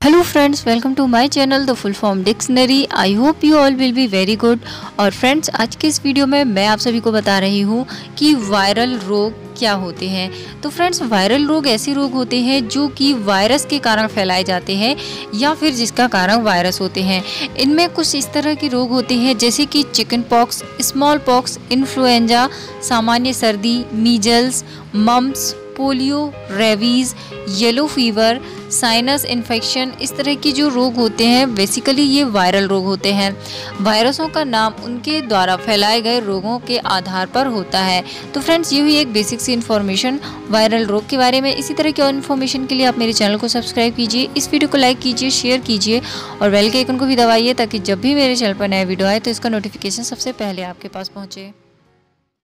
Hello friends, welcome to my channel the full form dictionary. I hope you all will be very good. और friends, आज के इस video में मैं आप सभी को बता रही हूँ कि वायरल रोग क्या होते हैं। तो फ्रेंड्स, वायरल रोग ऐसे रोग होते हैं जो कि वायरस के कारण फैलाए जाते हैं या फिर जिसका कारण वायरस होते हैं। इनमें कुछ इस तरह के रोग होते हैं जैसे कि chicken pox, small pox, influenza, सामान्य सर्दी, measles, mumps, polio, rabies, yellow fever, sinus infection. इस तरह के जो रोग होते हैं बेसिकली ये वायरल रोग होते हैं। वायरसों का नाम उनके द्वारा फैलाए गए रोगों के आधार पर होता है। तो फ्रेंड्स, ये हुई एक बेसिक सी इन्फॉर्मेशन वायरल रोग के बारे में। इसी तरह की और इन्फॉर्मेशन के लिए आप मेरे चैनल को सब्सक्राइब कीजिए, इस वीडियो को लाइक कीजिए, शेयर कीजिए और बेल के आइकन को भी दबाइए ताकि जब भी मेरे चैनल पर नया वीडियो आए तो इसका नोटिफिकेशन सबसे पहले आपके पास पहुँचे।